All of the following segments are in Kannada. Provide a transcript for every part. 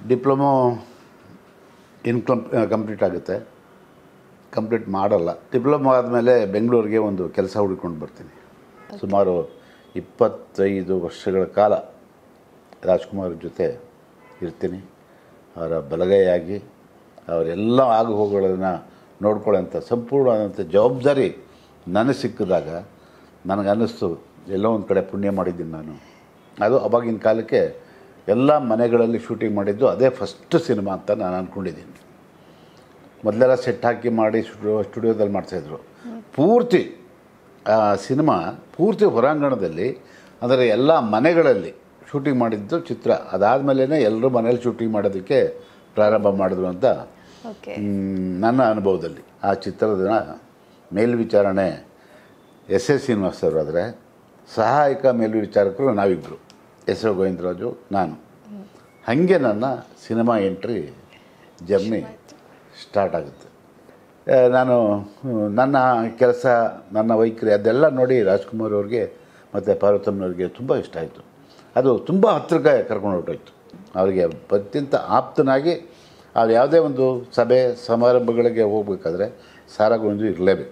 ಡಿಪ್ಲೊಮೊ ಕಂಪ್ಲೀಟ್ ಆಗುತ್ತೆ. ಕಂಪ್ಲೀಟ್ ಮಾಡಲ್ಲ. ಡಿಪ್ಲೊಮೊ ಆದಮೇಲೆ ಬೆಂಗಳೂರಿಗೆ ಒಂದು ಕೆಲಸ ಹುಡ್ಕೊಂಡು ಬರ್ತೀನಿ. ಸುಮಾರು 25 ವರ್ಷಗಳ ಕಾಲ ರಾಜ್ಕುಮಾರ್ ಜೊತೆ ಇರ್ತೀನಿ. ಅವರ ಬಲಗೈಯಾಗಿ ಅವರೆಲ್ಲ ಆಗು ಹೋಗುಗಳನ್ನು ನೋಡ್ಕೊಳ್ಳೋಂಥ ಸಂಪೂರ್ಣವಾದಂಥ ಜವಾಬ್ದಾರಿ ನನಗೆ ಸಿಕ್ಕಿದಾಗ ನನಗನ್ನಿಸ್ತು ಎಲ್ಲೋ ಒಂದು ಕಡೆ ಪುಣ್ಯ ಮಾಡಿದ್ದೀನಿ ನಾನು. ಅದು ಅವಾಗಿನ ಕಾಲಕ್ಕೆ ಎಲ್ಲ ಮನೆಗಳಲ್ಲಿ ಶೂಟಿಂಗ್ ಮಾಡಿದ್ದು ಅದೇ ಫಸ್ಟ್ ಸಿನಿಮಾ ಅಂತ ನಾನು ಅಂದ್ಕೊಂಡಿದ್ದೀನಿ. ಮೊದಲೆಲ್ಲ ಸೆಟ್ ಹಾಕಿ ಮಾಡಿ ಸ್ಟುಡಿಯೋದಲ್ಲಿ ಮಾಡ್ತಾಯಿದ್ರು. ಪೂರ್ತಿ ಸಿನಿಮಾ ಪೂರ್ತಿ ಹೊರಾಂಗಣದಲ್ಲಿ ಅಂದರೆ ಎಲ್ಲ ಮನೆಗಳಲ್ಲಿ ಶೂಟಿಂಗ್ ಮಾಡಿದ್ದು ಚಿತ್ರ. ಅದಾದಮೇಲೆ ಎಲ್ಲರೂ ಮನೇಲಿ ಶೂಟಿಂಗ್ ಮಾಡೋದಕ್ಕೆ ಪ್ರಾರಂಭ ಮಾಡಿದ್ರು ಅಂತ ನನ್ನ ಅನುಭವದಲ್ಲಿ. ಆ ಚಿತ್ರದ ಮೇಲ್ವಿಚಾರಣೆ ಎಸ್ ಶ್ರೀನಿವಾಸ್ ಅವರು. ಆದರೆ ಸಹಾಯಕ ಮೇಲ್ವಿಚಾರಕರು ನಾವಿಬ್ಬರು, ರಾ ಗೋವಿಂದರಾಜು, ನಾನು. ಹಾಗೆ ನನ್ನ ಸಿನಿಮಾ ಎಂಟ್ರಿ ಜರ್ನಿ ಸ್ಟಾರ್ಟ್ ಆಗುತ್ತೆ. ನಾನು ನನ್ನ ಕೆಲಸ, ನನ್ನ ವೈಖರಿ ಅದೆಲ್ಲ ನೋಡಿ ರಾಜ್ಕುಮಾರ್ ಅವ್ರಿಗೆ ಮತ್ತು ಪಾರ್ವತಮ್ಮನವ್ರಿಗೆ ತುಂಬ ಇಷ್ಟ ಆಯಿತು. ಅದು ತುಂಬ ಹತ್ತಿರಕ್ಕೆ ಕರ್ಕೊಂಡು ಹೊರಟೋಯ್ತು. ಅವರಿಗೆ ಅತ್ಯಂತ ಆಪ್ತನಾಗಿ ಅವ್ರು ಯಾವುದೇ ಒಂದು ಸಭೆ ಸಮಾರಂಭಗಳಿಗೆ ಹೋಗಬೇಕಾದ್ರೆ ರಾ ಗೋವಿಂದು ಇರಲೇಬೇಕು.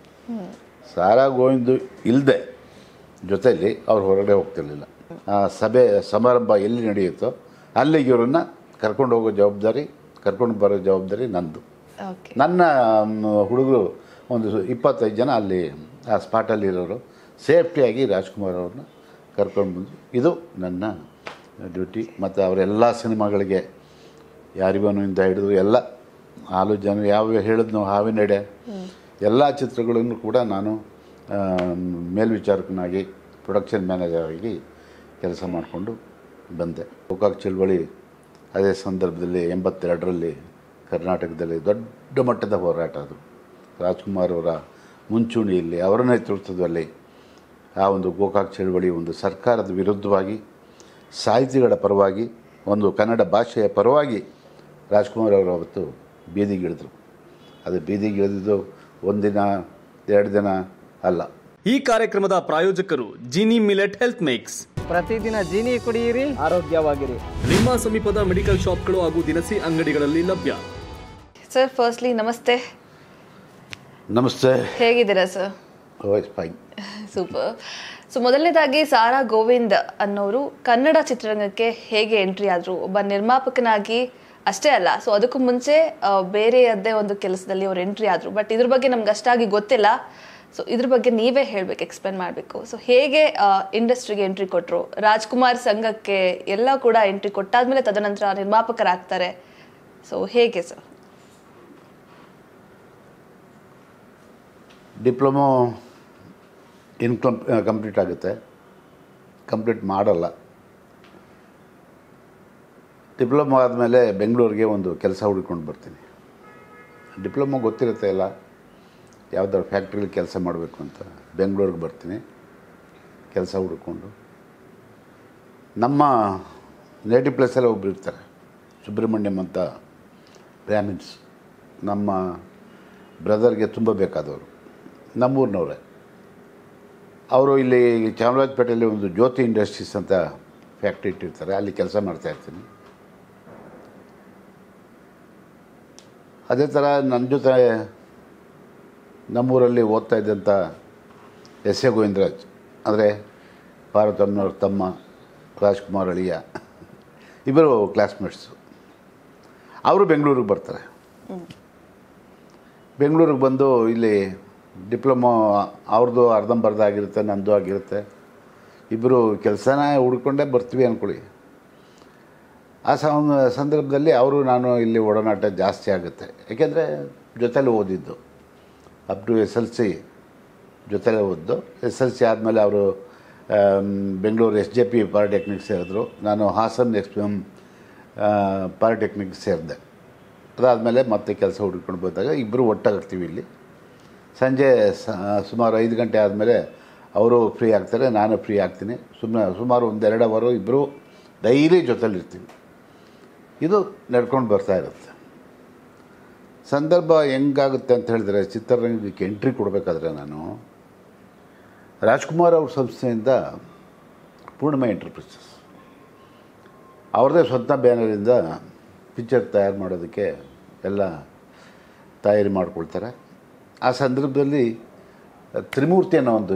ರಾ ಗೋವಿಂದು ಇಲ್ಲದೆ ಜೊತೆಯಲ್ಲಿ ಅವ್ರು ಹೊರಗಡೆ ಹೋಗ್ತಿರ್ಲಿಲ್ಲ. ಆ ಸಭೆ ಸಮಾರಂಭ ಎಲ್ಲಿ ನಡೆಯುತ್ತೋ ಅಲ್ಲಿಗೆ ಇವರನ್ನು ಕರ್ಕೊಂಡು ಹೋಗೋ ಜವಾಬ್ದಾರಿ, ಕರ್ಕೊಂಡು ಬರೋ ಜವಾಬ್ದಾರಿ ನಂದು. ನನ್ನ ಹುಡುಗರು ಒಂದು 25 ಜನ ಅಲ್ಲಿ ಆ ಸ್ಪಾಟಲ್ಲಿರೋರು ಸೇಫ್ಟಿಯಾಗಿ ರಾಜ್ಕುಮಾರ್ ಅವ್ರನ್ನ ಕರ್ಕೊಂಡು ಬಂದು ಇದು ನನ್ನ ಡ್ಯೂಟಿ. ಮತ್ತು ಅವರೆಲ್ಲ ಸಿನಿಮಾಗಳಿಗೆ ಯಾರಿವನಿಂದ ಹಿಡಿದು ಎಲ್ಲ ಹಾಲು ಜನ ಯಾವ ಹೇಳಿದ್ನೋ ಹಾವಿನೆಡೆ ಎಲ್ಲ ಚಿತ್ರಗಳನ್ನು ಕೂಡ ನಾನು ಮೇಲ್ವಿಚಾರಕನಾಗಿ ಪ್ರೊಡಕ್ಷನ್ ಮ್ಯಾನೇಜರ್ ಆಗಿ ಕೆಲಸ ಮಾಡಿಕೊಂಡು ಬಂದೆ. ಗೋಕಾಕ್ ಚಳವಳಿ ಅದೇ ಸಂದರ್ಭದಲ್ಲಿ 82ರಲ್ಲಿ ಕರ್ನಾಟಕದಲ್ಲಿ ದೊಡ್ಡ ಮಟ್ಟದ ಹೋರಾಟ. ಅದು ರಾಜ್ಕುಮಾರ್ ಅವರ ಮುಂಚೂಣಿಯಲ್ಲಿ ಅವರ ನೇತೃತ್ವದಲ್ಲಿ ಆ ಒಂದು ಗೋಕಾಕ್ ಚಳವಳಿ ಒಂದು ಸರ್ಕಾರದ ವಿರುದ್ಧವಾಗಿ, ಸಾಹಿತಿಗಳ ಪರವಾಗಿ, ಒಂದು ಕನ್ನಡ ಭಾಷೆಯ ಪರವಾಗಿ ರಾಜ್ಕುಮಾರ್ ಅವರು ಅವತ್ತು ಬೀದಿಗಿಳಿದ್ರು. ಅದು ಬೀದಿಗಿಳಿದಿದ್ದು ಒಂದಿನ 2 ದಿನ ಅಲ್ಲ. ಈ ಕಾರ್ಯಕ್ರಮದ ಪ್ರಾಯೋಜಕರು ಜಿನಿ ಮಿಲೆಟ್ ಹೆಲ್ತ್ ಮಿಕ್ಸ್. ಪ್ರತಿದಿನ ಜೀನಿ ಕುಡಿಯಿರಿ, ಆರೋಗ್ಯವಾಗಿರಿ. ನಿಮ್ಮ ಸಮೀಪದ ಮೆಡಿಕಲ್ ಶಾಪ್ಗಳು ಹಾಗೂ ದಿನಸಿ ಅಂಗಡಿಗಳಲ್ಲಿ ಲಭ್ಯ. ಸರ್, ಫಸ್ಟ್ಲಿ ನಮಸ್ತೆ. ನಮಸ್ತೆ. ಹೇಗಿದ್ದೀರಾ ಸರ್? ಫೈನ್. ಸೂಪರ್. ಸೊ ಮೊದಲನೇದಾಗಿ ರಾ ಗೋವಿಂದ್ ಅನ್ನೋರು ಕನ್ನಡ ಚಿತ್ರರಂಗಕ್ಕೆ ಹೇಗೆ ಎಂಟ್ರಿ ಆದರು? ಒಬ್ಬ ನಿರ್ಮಾಪಕನಾಗಿ ಅಷ್ಟೇ ಅಲ್ಲ, ಸೊ ಅದಕ್ಕೂ ಮುಂಚೆ ಬೇರೆಯದ್ದೇ ಒಂದು ಕೆಲಸದಲ್ಲಿ ಅವ್ರು ಎಂಟ್ರಿ ಆದರು. ಬಟ್ ಇದ್ರ ಬಗ್ಗೆ ನಮ್ಗೆ ಅಷ್ಟಾಗಿ ಗೊತ್ತಿಲ್ಲ. ಸೊ ಇದ್ರ ಬಗ್ಗೆ ನೀವೇ ಹೇಳಬೇಕು, ಎಕ್ಸ್ಪ್ಲೇನ್ ಮಾಡಬೇಕು. ಸೊ ಹೇಗೆ ಇಂಡಸ್ಟ್ರಿಗೆ ಎಂಟ್ರಿ ಕೊಟ್ಟರು? ರಾಜ್ಕುಮಾರ್ ಸಂಘಕ್ಕೆ ಎಲ್ಲ ಕೂಡ ಎಂಟ್ರಿ ಕೊಟ್ಟಾದ್ಮೇಲೆ ತದನಂತರ ನಿರ್ಮಾಪಕರಾಗ್ತಾರೆ. ಸೊ ಹೇಗೆ ಸರ್? ಡಿಪ್ಲೊಮೊ ಕಂಪ್ಲೀಟ್ ಆಗುತ್ತೆ. ಕಂಪ್ಲೀಟ್ ಮಾಡಲ್ಲ. ಡಿಪ್ಲೊಮೊ ಆದಮೇಲೆ ಬೆಂಗಳೂರಿಗೆ ಒಂದು ಕೆಲಸ ಹುಡ್ಕೊಂಡು ಬರ್ತೀನಿ. ಡಿಪ್ಲೊಮೊ ಗೊತ್ತಿರುತ್ತೆ ಎಲ್ಲ, ಯಾವುದಾದ್ರು ಫ್ಯಾಕ್ಟ್ರಿಲಿ ಕೆಲಸ ಮಾಡಬೇಕು ಅಂತ ಬೆಂಗಳೂರಿಗೆ ಬರ್ತೀನಿ. ಕೆಲಸ ಹುಡ್ಕೊಂಡು ನಮ್ಮ ನೇಟಿವ್ ಪ್ಲೇಸಲ್ಲಿ ಒಬ್ಬರು ಇರ್ತಾರೆ, ಸುಬ್ರಹ್ಮಣ್ಯಂ ಅಂತ ಬ್ರಾಹ್ಮಿನ್ಸ್. ನಮ್ಮ ಬ್ರದರ್ಗೆ ತುಂಬ ಬೇಕಾದವರು, ನಮ್ಮೂರಿನವರೇ. ಅವರು ಇಲ್ಲಿ ಚಾಮರಾಜಪೇಟೆಯಲ್ಲಿ ಒಂದು ಜ್ಯೋತಿ ಇಂಡಸ್ಟ್ರೀಸ್ ಅಂತ ಫ್ಯಾಕ್ಟ್ರಿ ಇಟ್ಟಿರ್ತಾರೆ, ಅಲ್ಲಿ ಕೆಲಸ ಮಾಡ್ತಾಯಿರ್ತೀನಿ. ಅದೇ ಥರ ನನ್ನ ಜೊತೆ ನಮ್ಮೂರಲ್ಲಿ ಓದ್ತಾ ಇದ್ದಂಥ ರಾ ಗೋವಿಂದರಾಜ್, ಅಂದರೆ ಪಾರ್ವತಮ್ಮನವ್ರ ತಮ್ಮ, ರಾಜ್ಕುಮಾರ್ ಅಳಿಯ, ಇಬ್ಬರು ಕ್ಲಾಸ್ಮೇಟ್ಸು. ಅವರು ಬೆಂಗಳೂರಿಗೆ ಬರ್ತಾರೆ. ಬೆಂಗಳೂರಿಗೆ ಬಂದು ಇಲ್ಲಿ ಡಿಪ್ಲೊಮೊ ಅವ್ರದ್ದು ಅರ್ಧಂಬರ್ಧ ಆಗಿರುತ್ತೆ, ನಂದು ಆಗಿರುತ್ತೆ. ಇಬ್ಬರು ಕೆಲಸನ ಹುಡ್ಕೊಂಡೇ ಬರ್ತೀವಿ ಅಂದ್ಕೊಳ್ಳಿ. ಆ ಸಂದರ್ಭದಲ್ಲಿ ಅವರು ನಾನು ಇಲ್ಲಿ ಒಡನಾಟ ಜಾಸ್ತಿ ಆಗುತ್ತೆ. ಏಕೆಂದರೆ ಜೊತೆಲಿ ಓದಿದ್ದು, ಅಪ್ ಟು SLC ಜೊತೆಲೇ ಓದಿದ್ದು. SLC ಆದಮೇಲೆ ಅವರು ಬೆಂಗಳೂರು SJP ಪಾಲಿಟೆಕ್ನಿಕ್ ಸೇರಿದ್ರು. ನಾನು ಹಾಸನ್ ಪಾಲಿಟೆಕ್ನಿಕ್ ಸೇರಿದೆ. ಅದಾದಮೇಲೆ ಮತ್ತೆ ಕೆಲಸ ಹುಡ್ಕೊಂಡು ಬಂದಾಗ ಇಬ್ಬರು ಒಟ್ಟಾಗಿರ್ತೀವಿ ಇಲ್ಲಿ. ಸಂಜೆ ಸುಮಾರು 5 ಗಂಟೆ ಆದಮೇಲೆ ಅವರು ಫ್ರೀ ಆಗ್ತಾರೆ, ನಾನು ಫ್ರೀ ಆಗ್ತೀನಿ. ಸುಮಾರು 1-2 ಅವರು ಇಬ್ಬರು ಡೈಲಿ ಜೊತೆಲಿರ್ತೀವಿ. ಇದು ನಡ್ಕೊಂಡು ಬರ್ತಾ ಇರುತ್ತೆ. ಸಂದರ್ಭ ಹೆಂಗಾಗುತ್ತೆ ಅಂತ ಹೇಳಿದ್ರೆ, ಚಿತ್ರರಂಗಕ್ಕೆ ಎಂಟ್ರಿ ಕೊಡಬೇಕಾದ್ರೆ ನಾನು ರಾಜ್ಕುಮಾರ್ ಅವ್ರ ಸಂಸ್ಥೆಯಿಂದ ಪೂರ್ಣಿಮಾ ಎಂಟರ್ಪ್ರೈಸಸ್ ಅವ್ರದ್ದೇ ಸ್ವಂತ ಬ್ಯಾನರಿಂದ ಪಿಕ್ಚರ್ ತಯಾರು ಮಾಡೋದಕ್ಕೆ ಎಲ್ಲ ತಯಾರಿ ಮಾಡ್ಕೊಳ್ತಾರೆ. ಆ ಸಂದರ್ಭದಲ್ಲಿ ತ್ರಿಮೂರ್ತಿ ಅನ್ನೋ ಒಂದು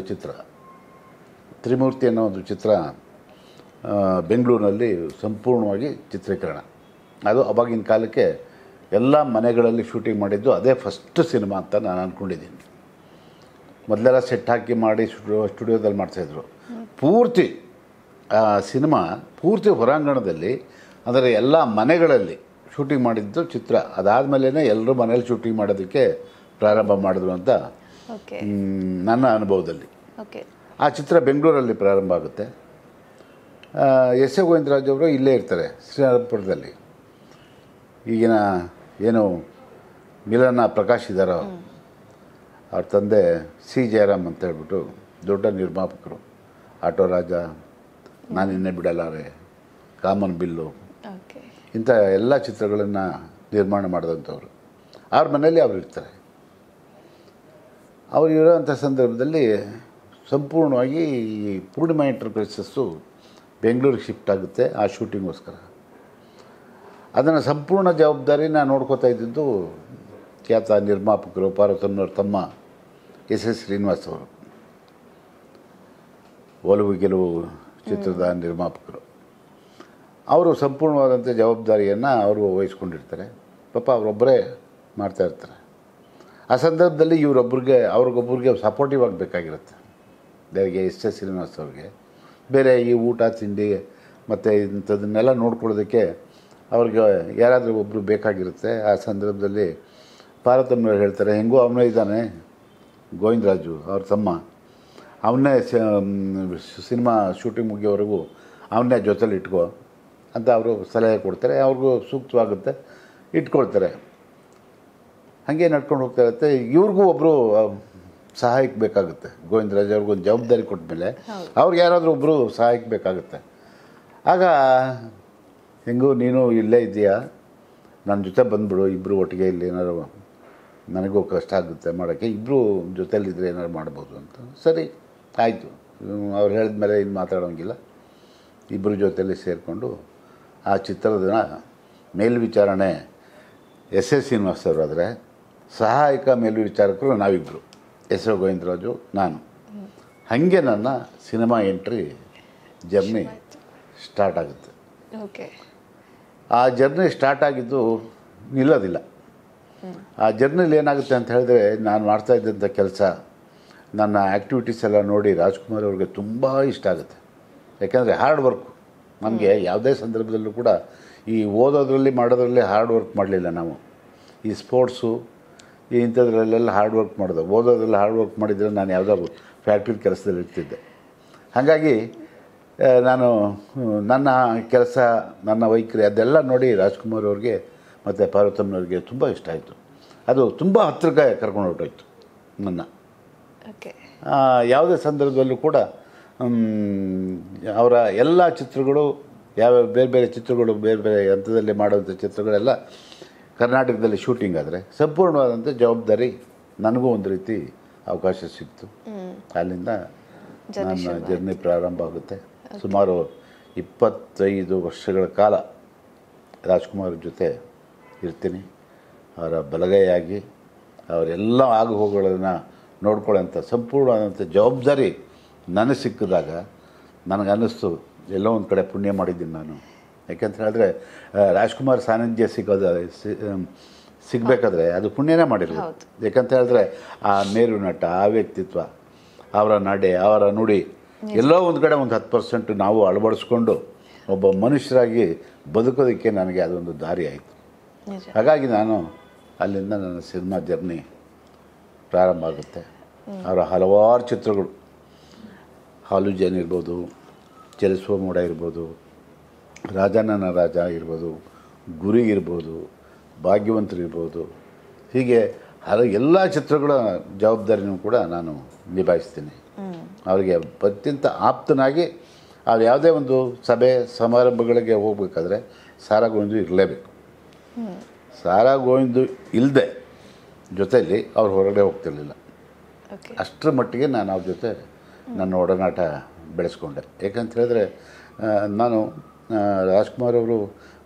ಚಿತ್ರ ಬೆಂಗಳೂರಿನಲ್ಲಿ ಸಂಪೂರ್ಣವಾಗಿ ಚಿತ್ರೀಕರಣ. ಅದು ಅವಾಗಿನ ಕಾಲಕ್ಕೆ ಎಲ್ಲ ಮನೆಗಳಲ್ಲಿ ಶೂಟಿಂಗ್ ಮಾಡಿದ್ದು ಅದೇ ಫಸ್ಟ್ ಸಿನಿಮಾ ಅಂತ ನಾನು ಅಂದ್ಕೊಂಡಿದ್ದೀನಿ. ಮೊದಲೆಲ್ಲ ಸೆಟ್ ಹಾಕಿ ಮಾಡಿ ಸ್ಟುಡಿಯೋದಲ್ಲಿ ಮಾಡ್ತಾಯಿದ್ರು. ಪೂರ್ತಿ ಸಿನಿಮಾ ಪೂರ್ತಿ ಹೊರಾಂಗಣದಲ್ಲಿ, ಅಂದರೆ ಎಲ್ಲ ಮನೆಗಳಲ್ಲಿ ಶೂಟಿಂಗ್ ಮಾಡಿದ್ದು ಚಿತ್ರ. ಅದಾದಮೇಲೆ ಎಲ್ಲರೂ ಮನೇಲಿ ಶೂಟಿಂಗ್ ಮಾಡೋದಕ್ಕೆ ಪ್ರಾರಂಭ ಮಾಡಿದ್ರು ಅಂತ ನನ್ನ ಅನುಭವದಲ್ಲಿ. ಆ ಚಿತ್ರ ಬೆಂಗಳೂರಲ್ಲಿ ಪ್ರಾರಂಭ ಆಗುತ್ತೆ. ಎಸ್ ಎ ಗೋವಿಂದರಾಜ್ ಅವರು ಇಲ್ಲೇ ಇರ್ತಾರೆ, ಶ್ರೀರಂಗಪುರದಲ್ಲಿ. ಈಗಿನ ಏನು ಮಿಲನ ಪ್ರಕಾಶ್ ಇದ್ದಾರೋ ಅವ್ರ ತಂದೆ ಸಿ ಜಯರಾಮ್ ಅಂತ ಹೇಳ್ಬಿಟ್ಟು ದೊಡ್ಡ ನಿರ್ಮಾಪಕರು. ಆಟೋ ರಾಜ, ನಾನಿನ್ನೆ ಬಿಡಲಾರೆ, ಕಾಮನ್ ಬಿಲ್ಲು, ಇಂಥ ಎಲ್ಲ ಚಿತ್ರಗಳನ್ನು ನಿರ್ಮಾಣ ಮಾಡಿದಂಥವ್ರು. ಅವ್ರ ಮನೇಲಿ ಅವ್ರು ಇರ್ತಾರೆ. ಅವ್ರು ಇರೋವಂಥ ಸಂದರ್ಭದಲ್ಲಿ ಸಂಪೂರ್ಣವಾಗಿ ಈ ಪೂರ್ಣಿಮಾ ಎಂಟರ್ಪ್ರೈಸಸ್ಸು ಬೆಂಗಳೂರಿಗೆ ಶಿಫ್ಟ್ ಆಗುತ್ತೆ ಆ ಶೂಟಿಂಗೋಸ್ಕರ. ಅದನ್ನು ಸಂಪೂರ್ಣ ಜವಾಬ್ದಾರಿನ ನೋಡ್ಕೋತಾ ಇದ್ದಿದ್ದು ಖ್ಯಾತ ನಿರ್ಮಾಪಕರು ಪಾರ್ವತಮ್ಮನವ್ರ ತಮ್ಮ ಎಸ್ ಎಸ್ ಶ್ರೀನಿವಾಸ್ ಅವರು, ಒಲವು ಗೆಲುವು ಚಿತ್ರದ ನಿರ್ಮಾಪಕರು. ಅವರು ಸಂಪೂರ್ಣವಾದಂಥ ಜವಾಬ್ದಾರಿಯನ್ನು ಅವರು ವಹಿಸ್ಕೊಂಡಿರ್ತಾರೆ. ಪಾಪ ಅವರೊಬ್ಬರೇ ಮಾಡ್ತಾಯಿರ್ತಾರೆ. ಆ ಸಂದರ್ಭದಲ್ಲಿ ಅವ್ರಿಗೊಬ್ಬರಿಗೆ ಸಪೋರ್ಟಿವ್ ಆಗಬೇಕಾಗಿರುತ್ತೆ. ಬೇರೆಗೆ ಎಸ್ ಎಸ್ ಶ್ರೀನಿವಾಸ್ ಅವ್ರಿಗೆ ಬೇರೆ ಈ ಊಟ ತಿಂಡಿ ಮತ್ತು ಇಂಥದನ್ನೆಲ್ಲ ನೋಡ್ಕೊಳ್ಳೋದಕ್ಕೆ ಅವ್ರಿಗೆ ಯಾರಾದರೂ ಒಬ್ಬರು ಬೇಕಾಗಿರುತ್ತೆ. ಆ ಸಂದರ್ಭದಲ್ಲಿ ಪಾರ್ವತಮ್ಮನವ್ರು ಹೇಳ್ತಾರೆ, ಹೆಂಗೂ ಅವನೇ ಇದ್ದಾನೆ ಗೋವಿಂದರಾಜು ಅವ್ರ ತಮ್ಮ, ಅವನ್ನೇ ಸಿನಿಮಾ ಶೂಟಿಂಗ್ ಮುಗಿಯೋವರೆಗೂ ಅವನ್ನೇ ಜೊತೆಲಿ ಇಟ್ಕೋ ಅಂತ ಅವರು ಸಲಹೆ ಕೊಡ್ತಾರೆ. ಅವ್ರಿಗೂ ಸೂಕ್ತವಾಗುತ್ತೆ, ಇಟ್ಕೊಳ್ತಾರೆ. ಹಾಗೆ ನಡ್ಕೊಂಡು ಹೋಗ್ತಾ ಇರುತ್ತೆ. ಇವ್ರಿಗೂ ಒಬ್ಬರು ಸಹಾಯಕ್ಕೆ ಬೇಕಾಗುತ್ತೆ. ಗೋವಿಂದರಾಜ್ ಅವ್ರಿಗೊಂದು ಜವಾಬ್ದಾರಿ ಕೊಟ್ಟ ಮೇಲೆ ಅವ್ರಿಗೆ ಯಾರಾದರೂ ಒಬ್ಬರು ಸಹಾಯಕ್ಕೆ ಬೇಕಾಗುತ್ತೆ. ಆಗ ಹೆಂಗೂ ನೀನು ಇಲ್ಲೇ ಇದೆಯಾ, ನನ್ನ ಜೊತೆ ಬಂದುಬಿಡು, ಇಬ್ಬರು ಒಟ್ಟಿಗೆ ಇಲ್ಲಿ ಏನಾದ್ರು, ನನಗೂ ಕಷ್ಟ ಆಗುತ್ತೆ ಮಾಡೋಕ್ಕೆ, ಇಬ್ಬರು ಜೊತೆಯಲ್ಲಿದ್ದರೆ ಏನಾದ್ರು ಮಾಡ್ಬೋದು ಅಂತ. ಸರಿ ಆಯಿತು, ಅವ್ರು ಹೇಳಿದ ಮೇಲೆ ಇನ್ನು ಮಾತಾಡೋಂಗಿಲ್ಲ. ಇಬ್ಬರು ಜೊತೆಯಲ್ಲಿ ಸೇರಿಕೊಂಡು ಆ ಚಿತ್ರದ ಮೇಲ್ವಿಚಾರಣೆ ಎಸ್ ಎಸ್ ಶ್ರೀನಿವಾಸ್ ಅವರಾದರೆ, ಸಹಾಯಕ ಮೇಲ್ವಿಚಾರಕರು ನಾವಿಬ್ಬರು, ಎಸ್ ಎ ಗೋವಿಂದರಾಜು, ನಾನು. ಹಾಗೆ ನನ್ನ ಸಿನಿಮಾ ಎಂಟ್ರಿ ಜರ್ನಿ ಸ್ಟಾರ್ಟ್ ಆಗುತ್ತೆ. ಆ ಜರ್ನಿ ಸ್ಟಾರ್ಟ್ ಆಗಿದ್ದು ನಿಲ್ಲೋದಿಲ್ಲ. ಆ ಜರ್ನಿಲಿ ಏನಾಗುತ್ತೆ ಅಂತ ಹೇಳಿದ್ರೆ, ನಾನು ಮಾಡ್ತಾಯಿದ್ದಂಥ ಕೆಲಸ, ನನ್ನ ಆ್ಯಕ್ಟಿವಿಟೀಸ್ ಎಲ್ಲ ನೋಡಿ ರಾಜ್ಕುಮಾರ್ ಅವ್ರಿಗೆ ತುಂಬ ಇಷ್ಟ ಆಗುತ್ತೆ. ಯಾಕೆಂದರೆ ಹಾರ್ಡ್ ವರ್ಕು. ನಮಗೆ ಯಾವುದೇ ಸಂದರ್ಭದಲ್ಲೂ ಕೂಡ ಈ ಓದೋದ್ರಲ್ಲಿ ಮಾಡೋದ್ರಲ್ಲಿ ಹಾರ್ಡ್ ವರ್ಕ್ ಮಾಡಲಿಲ್ಲ ನಾವು. ಈ ಸ್ಪೋರ್ಟ್ಸು ಈ ಇಂಥದ್ರಲ್ಲೆಲ್ಲ ಹಾರ್ಡ್ ವರ್ಕ್ ಮಾಡೋದು. ಓದೋದ್ರಲ್ಲಿ ಹಾರ್ಡ್ ವರ್ಕ್ ಮಾಡಿದರೆ ನಾನು ಯಾವುದಾದ್ರು ಫ್ಯಾಕ್ಟ್ರಿ ಕೆಲಸದಲ್ಲಿ ಇರ್ತಿದ್ದೆ. ಹಾಗಾಗಿ ನಾನು ನನ್ನ ಕೆಲಸ, ನನ್ನ ವೈಖರಿ ಅದೆಲ್ಲ ನೋಡಿ ರಾಜ್ಕುಮಾರ್ ಅವ್ರಿಗೆ ಮತ್ತು ಪಾರ್ವತಮ್ಮನವ್ರಿಗೆ ತುಂಬ ಇಷ್ಟ ಆಯಿತು. ಅದು ತುಂಬ ಹತ್ತಿರಕ್ಕೆ ಕರ್ಕೊಂಡು ಹೊರಟೋಯ್ತು ನನ್ನ. ಯಾವುದೇ ಸಂದರ್ಭದಲ್ಲೂ ಕೂಡ ಅವರ ಎಲ್ಲ ಚಿತ್ರಗಳು, ಯಾವ್ಯಾವ ಬೇರೆ ಬೇರೆ ಚಿತ್ರಗಳು, ಬೇರೆ ಬೇರೆ ಹಂತದಲ್ಲಿ ಮಾಡುವಂಥ ಚಿತ್ರಗಳೆಲ್ಲ ಕರ್ನಾಟಕದಲ್ಲಿ ಶೂಟಿಂಗ್ ಆದರೆ ಸಂಪೂರ್ಣವಾದಂಥ ಜವಾಬ್ದಾರಿ ನನಗೂ ಒಂದು ರೀತಿ ಅವಕಾಶ ಸಿಕ್ತು. ಅಲ್ಲಿಂದ ನನ್ನ ಜರ್ನಿ ಪ್ರಾರಂಭ ಆಗುತ್ತೆ. ಸುಮಾರು 25 ವರ್ಷಗಳ ಕಾಲ ರಾಜ್ಕುಮಾರ್ ಜೊತೆ ಇರ್ತೀನಿ. ಅವರ ಬಲಗೈಯಾಗಿ ಅವರೆಲ್ಲ ಆಗು ಹೋಗುಗಳನ್ನು ನೋಡ್ಕೊಳ್ಳೋಂಥ ಸಂಪೂರ್ಣವಾದಂಥ ಜವಾಬ್ದಾರಿ ನನಗೆ ಸಿಕ್ಕಿದಾಗ ನನಗನ್ನಿಸ್ತು ಎಲ್ಲೋ ಒಂದು ಕಡೆ ಪುಣ್ಯ ಮಾಡಿದ್ದೀನಿ ನಾನು. ಯಾಕೆಂತ ಹೇಳಿದ್ರೆ ರಾಜ್ಕುಮಾರ್ ಸಾನ್ನಿಧ್ಯ ಸಿಗಬೇಕಾದ್ರೆ ಅದು ಪುಣ್ಯನೇ ಮಾಡಿರ್ಬೋದು. ಯಾಕಂತ ಹೇಳಿದ್ರೆ ಆ ಮೇರು ನಟ, ಆ ವ್ಯಕ್ತಿತ್ವ, ಅವರ ನಡೆ, ಅವರ ನುಡಿ ಎಲ್ಲೋ ಒಂದು ಕಡೆ ಒಂದು 10% ನಾವು ಅಳವಡಿಸ್ಕೊಂಡು ಒಬ್ಬ ಮನುಷ್ಯರಾಗಿ ಬದುಕೋದಕ್ಕೆ ನನಗೆ ಅದೊಂದು ದಾರಿ ಆಯಿತು. ಹಾಗಾಗಿ ನಾನು ಅಲ್ಲಿಂದ ನನ್ನ ಸಿನಿಮಾ ಜರ್ನಿ ಪ್ರಾರಂಭ ಆಗುತ್ತೆ. ಅವರ ಹಲವಾರು ಚಿತ್ರಗಳು, ಹಾಲುಜನ್ ಇರ್ಬೋದು, ಚಲಿಸುವ ಮೋಡ ಇರ್ಬೋದು, ರಾಜನ ರಾಜ ಇರ್ಬೋದು, ಗುರಿ ಇರ್ಬೋದು, ಭಾಗ್ಯವಂತರಿರ್ಬೋದು, ಹೀಗೆ ಎಲ್ಲ ಚಿತ್ರಗಳ ಜವಾಬ್ದಾರಿನೂ ಕೂಡ ನಾನು ನಿಭಾಯಿಸ್ತೀನಿ. ಅವರಿಗೆ ಅತ್ಯಂತ ಆಪ್ತನಾಗಿ ಅವ್ರು ಯಾವುದೇ ಒಂದು ಸಭೆ ಸಮಾರಂಭಗಳಿಗೆ ಹೋಗಬೇಕಾದ್ರೆ ಸಾರಾ ಗೋವಿಂದು ಇರಲೇಬೇಕು. ಸಾರಾ ಗೋವಿಂದು ಇಲ್ಲದೆ ಜೊತೆಯಲ್ಲಿ ಅವ್ರು ಹೊರಗಡೆ ಹೋಗ್ತಿರ್ಲಿಲ್ಲ. ಅಷ್ಟರ ಮಟ್ಟಿಗೆ ನಾನು ಅವ್ರ ಜೊತೆ ನನ್ನ ಒಡನಾಟ ಬೆಳೆಸ್ಕೊಂಡೆ. ಯಾಕಂತ ಹೇಳಿದ್ರೆ ನಾನು ರಾಜ್ಕುಮಾರ್ ಅವರು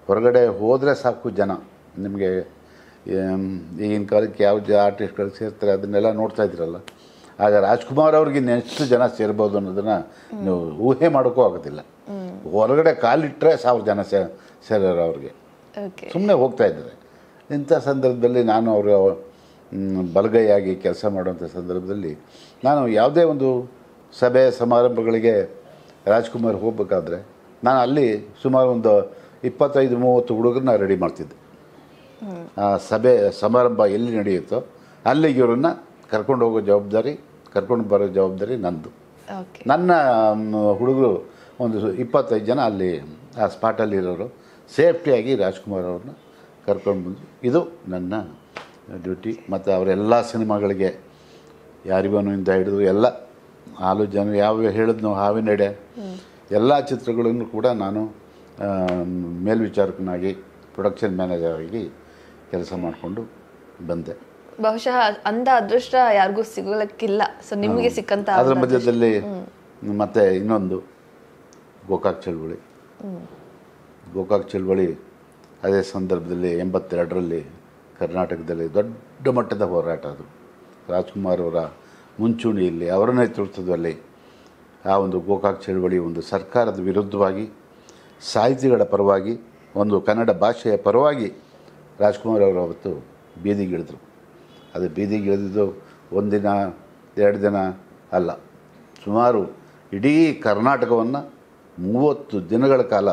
ಹೊರಗಡೆ ಹೋದರೆ ಸಾಕು ಜನ ನಿಮಗೆ ಈಗಿನ ಕಾಲಕ್ಕೆ ಯಾವ ಆರ್ಟಿಸ್ಟ್ಗಳು ಸೇರ್ತಾರೆ ಅದನ್ನೆಲ್ಲ ನೋಡ್ತಾ ಇದ್ದೀರಲ್ಲ. ಆಗ ರಾಜ್ಕುಮಾರ್ ಅವ್ರಿಗೆ ಎಷ್ಟು ಜನ ಸೇರ್ಬೋದು ಅನ್ನೋದನ್ನು ನೀವು ಊಹೆ ಮಾಡೋಕ್ಕೂ ಆಗೋದಿಲ್ಲ. ಹೊರಗಡೆ ಕಾಲಿಟ್ಟರೆ 1000 ಜನ ಸೇರೋರು ಅವ್ರಿಗೆ. ಸುಮ್ಮನೆ ಹೋಗ್ತಾ ಇದ್ದಾರೆ. ಇಂಥ ಸಂದರ್ಭದಲ್ಲಿ ನಾನು ಅವರ ಬಲಗೈಯಾಗಿ ಕೆಲಸ ಮಾಡುವಂಥ ಸಂದರ್ಭದಲ್ಲಿ ನಾನು ಯಾವುದೇ ಒಂದು ಸಭೆ ಸಮಾರಂಭಗಳಿಗೆ ರಾಜ್ಕುಮಾರ್ ಹೋಗಬೇಕಾದ್ರೆ ನಾನು ಅಲ್ಲಿ ಸುಮಾರು ಒಂದು 25-30 ಹುಡುಗರನ್ನ ರೆಡಿ ಮಾಡ್ತಿದ್ದೆ. ಆ ಸಭೆ ಸಮಾರಂಭ ಎಲ್ಲಿ ನಡೆಯುತ್ತೋ ಅಲ್ಲಿಗೆ ಇವರನ್ನು ಕರ್ಕೊಂಡು ಹೋಗೋ ಜವಾಬ್ದಾರಿ, ಕರ್ಕೊಂಡು ಬರೋ ಜವಾಬ್ದಾರಿ ನಂದು. ನನ್ನ ಹುಡುಗರು ಒಂದು 25 ಜನ ಅಲ್ಲಿ ಆ ಸ್ಪಾಟಲ್ಲಿರೋರು ಸೇಫ್ಟಿಯಾಗಿ ರಾಜ್ಕುಮಾರ್ ಅವ್ರನ್ನ ಕರ್ಕೊಂಡು ಬಂದು ಇದು ನನ್ನ ಡ್ಯೂಟಿ. ಮತ್ತು ಅವರೆಲ್ಲ ಸಿನಿಮಾಗಳಿಗೆ ಯಾರಿವನಿಂದ ಹಿಡಿದು ಎಲ್ಲ ಹಾಲು ಜನ ಯಾವ ಹೇಳಿದ್ನೋ ಹಾವಿನೆಡೆ ಎಲ್ಲ ಚಿತ್ರಗಳನ್ನು ಕೂಡ ನಾನು ಮೇಲ್ವಿಚಾರಕನಾಗಿ ಪ್ರೊಡಕ್ಷನ್ ಮ್ಯಾನೇಜರ್ ಆಗಿ ಕೆಲಸ ಮಾಡಿಕೊಂಡು ಬಂದೆ. ಬಹುಶಃ ಅಂದ ಅದೃಷ್ಟ ಯಾರಿಗೂ ಸಿಗಲಿಕ್ಕಿಲ್ಲ. ಸೊ ನಿಮಗೆ ಸಿಕ್ಕಂತ ಅದರ ಮಧ್ಯದಲ್ಲಿ ಮತ್ತೆ ಇನ್ನೊಂದು ಗೋಕಾಕ್ ಚಳವಳಿ ಅದೇ ಸಂದರ್ಭದಲ್ಲಿ 82ರಲ್ಲಿ ಕರ್ನಾಟಕದಲ್ಲಿ ದೊಡ್ಡ ಮಟ್ಟದ ಹೋರಾಟ. ಅದು ರಾಜ್ಕುಮಾರ್ ಅವರ ಮುಂಚೂಣಿಯಲ್ಲಿ ಅವರ ನೇತೃತ್ವದಲ್ಲಿ ಆ ಒಂದು ಗೋಕಾಕ್ ಚಳವಳಿ ಒಂದು ಸರ್ಕಾರದ ವಿರುದ್ಧವಾಗಿ, ಸಾಹಿತಿಗಳ ಪರವಾಗಿ, ಒಂದು ಕನ್ನಡ ಭಾಷೆಯ ಪರವಾಗಿ ರಾಜ್ಕುಮಾರ್ ಅವರು ಅವತ್ತು ಬೀದಿಗಿಳಿದ್ರು. ಅದು ಬೀದಿಗಿಳಿದಿದ್ದು 1 ದಿನ 2 ದಿನ ಅಲ್ಲ, ಸುಮಾರು ಇಡೀ ಕರ್ನಾಟಕವನ್ನು 30 ದಿನಗಳ ಕಾಲ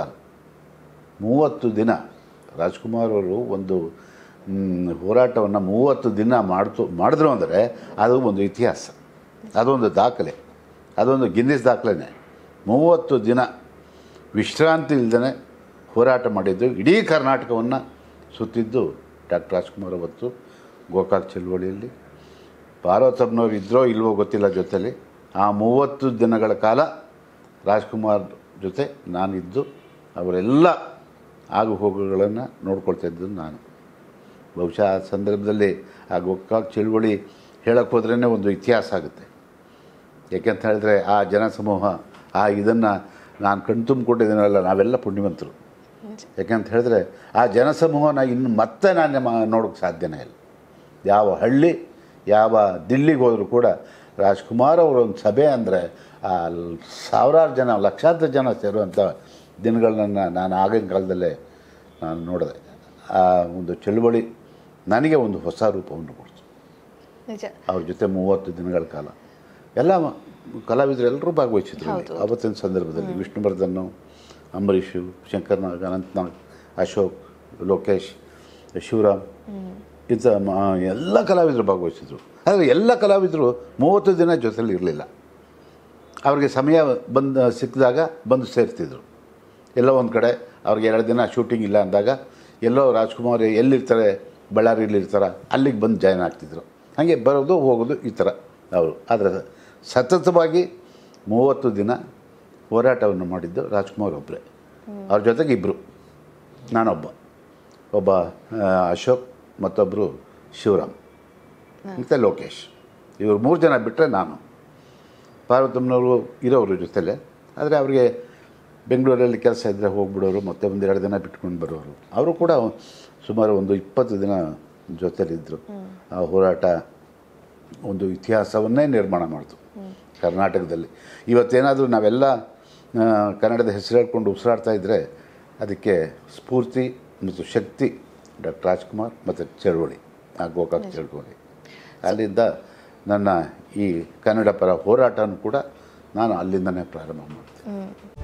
30 ದಿನ ರಾಜ್ಕುಮಾರ್ ಅವರು ಒಂದು ಹೋರಾಟವನ್ನು 30 ದಿನ ಮಾಡಿದ್ರು ಅಂದರೆ ಅದು ಒಂದು ಇತಿಹಾಸ, ಅದೊಂದು ದಾಖಲೆ, ಅದೊಂದು ಗಿನ್ನಿಸ್ ದಾಖಲೆನೇ. 30 ದಿನ ವಿಶ್ರಾಂತಿ ಇಲ್ಲದೇ ಹೋರಾಟ ಮಾಡಿದ್ದು, ಇಡೀ ಕರ್ನಾಟಕವನ್ನು ಸುತ್ತಿದ್ದು ಡಾಕ್ಟರ್ ರಾಜ್ಕುಮಾರ್ ಅವತ್ತು ಗೋಕಾಕ್ ಚಳವಳಿಯಲ್ಲಿ. ಪಾರ್ವತಮ್ಮನವ್ರು ಇದ್ದರೋ ಇಲ್ವೋ ಗೊತ್ತಿಲ್ಲ ಜೊತೆಲಿ. ಆ 30 ದಿನಗಳ ಕಾಲ ರಾಜ್ಕುಮಾರ್ ಜೊತೆ ನಾನಿದ್ದು ಅವರೆಲ್ಲ ಆಗು ಹೋಗುಗಳನ್ನು ನೋಡ್ಕೊಳ್ತಾ ಇದ್ದು ನಾನು. ಬಹುಶಃ ಆ ಸಂದರ್ಭದಲ್ಲಿ ಆ ಗೋಕಾಕ್ ಚಳವಳಿ ಹೇಳಕ್ಕೆ ಹೋದ್ರೇ ಒಂದು ಇತಿಹಾಸ ಆಗುತ್ತೆ. ಯಾಕೆಂತ ಹೇಳಿದ್ರೆ ಆ ಜನಸಮೂಹ ಇದನ್ನು ನಾನು ಕಣ್ತುಂಬಿಕೊಂಡಿದ್ದೀನಲ್ಲ, ನಾವೆಲ್ಲ ಪುಣ್ಯವಂತರು. ಯಾಕೆಂತ ಹೇಳಿದ್ರೆ ಆ ಜನಸಮೂಹನ ಇನ್ನು ಮತ್ತೆ ನಾನು ನೋಡೋಕ್ಕೆ ಸಾಧ್ಯನೇ ಇಲ್ಲ. ಯಾವ ಹಳ್ಳಿ ಯಾವ ದಿಲ್ಲಿಗೆ ಹೋದರೂ ಕೂಡ ರಾಜ್ಕುಮಾರ್ ಅವರೊಂದು ಸಭೆ ಅಂದರೆ ಆ ಸಾವಿರಾರು ಜನ ಲಕ್ಷಾಂತರ ಜನ ಸೇರುವಂಥ ದಿನಗಳನ್ನ ನಾನು ಆಗಿನ ಕಾಲದಲ್ಲೇ ನಾನು ನೋಡಿದೆ. ಆ ಒಂದು ಚಳುವಳಿ ನನಗೆ ಒಂದು ಹೊಸ ರೂಪವನ್ನು ಕೊಡ್ತು. ಅವ್ರ ಜೊತೆ 30 ದಿನಗಳ ಕಾಲ ಎಲ್ಲ ಕಲಾವಿದರು ಎಲ್ಲರೂ ಭಾಗವಹಿಸಿದ್ರು ಆವತ್ತಿನ ಸಂದರ್ಭದಲ್ಲಿ. ವಿಷ್ಣುವರ್ಧನ್, ಅಂಬರೀಷು, ಶಂಕರ್ನಾಗ್, ಅನಂತ್ನಾಗ್, ಅಶೋಕ್, ಲೋಕೇಶ್, ಶಿವರಾಮ್, ಇಂಥ ಎಲ್ಲ ಕಲಾವಿದರು ಭಾಗವಹಿಸಿದ್ರು. ಆದರೆ ಎಲ್ಲ ಕಲಾವಿದರು 30 ದಿನ ಜೊತೆಲಿ ಇರಲಿಲ್ಲ. ಅವ್ರಿಗೆ ಸಮಯ ಸಿಕ್ಕಿದಾಗ ಬಂದು ಸೇರ್ತಿದ್ರು. ಎಲ್ಲೋ ಒಂದು ಕಡೆ ಅವ್ರಿಗೆ 2 ದಿನ ಶೂಟಿಂಗ್ ಇಲ್ಲ ಅಂದಾಗ ಎಲ್ಲೋ ರಾಜ್ಕುಮಾರ್ ಎಲ್ಲಿರ್ತಾರೆ, ಬಳ್ಳಾರಿಲಿರ್ತಾರೆ, ಅಲ್ಲಿಗೆ ಬಂದು ಜಾಯ್ನ್ ಆಗ್ತಿದ್ರು. ಹಾಗೆ ಬರೋದು ಹೋಗೋದು ಈ ಥರ ಅವರು. ಆದರೆ ಸತತವಾಗಿ 30 ದಿನ ಹೋರಾಟವನ್ನು ಮಾಡಿದ್ದು ರಾಜ್ಕುಮಾರ್ ಒಬ್ಬರೇ. ಅವ್ರ ಜೊತೆಗೆ ಇಬ್ಬರು, ಒಬ್ಬ ಅಶೋಕ್, ಮತ್ತೊಬ್ಬರು ಶಿವರಾಮ್, ಮತ್ತು ಲೋಕೇಶ್. ಇವರು 3 ಜನ ಬಿಟ್ಟರೆ ನಾನು. ಪಾರ್ವತಮ್ಮನವರು ಇರೋರು ಜೊತೆಲೆ. ಆದರೆ ಅವರಿಗೆ ಬೆಂಗಳೂರಲ್ಲಿ ಕೆಲಸ ಇದ್ದರೆ ಹೋಗ್ಬಿಡೋರು, ಮತ್ತೆ 1-2 ದಿನ ಬಿಟ್ಕೊಂಡು ಬರೋರು. ಅವರು ಕೂಡ ಸುಮಾರು ಒಂದು 20 ದಿನ ಜೊತೆಲಿದ್ದರು. ಆ ಹೋರಾಟ ಒಂದು ಇತಿಹಾಸವನ್ನೇ ನಿರ್ಮಾಣ ಮಾಡ್ತು ಕರ್ನಾಟಕದಲ್ಲಿ. ಇವತ್ತೇನಾದರೂ ನಾವೆಲ್ಲ ಕನ್ನಡದ ಹೆಸರು ಹೇಳ್ಕೊಂಡು ಉಸಿರಾಡ್ತಾ ಇದ್ದರೆ ಅದಕ್ಕೆ ಸ್ಫೂರ್ತಿ ಮತ್ತು ಶಕ್ತಿ ಡಾಕ್ಟರ್ ರಾಜ್ಕುಮಾರ್ ಮತ್ತು ಚಳವಳಿ, ಆ ಗೋಕಾಕ್ ಚಳವಳಿ. ಅಲ್ಲಿಂದ ನನ್ನ ಈ ಕನ್ನಡ ಪರ ಹೋರಾಟನೂ ಕೂಡ ನಾನು ಅಲ್ಲಿಂದನೇ ಪ್ರಾರಂಭ ಮಾಡ್ತೀನಿ.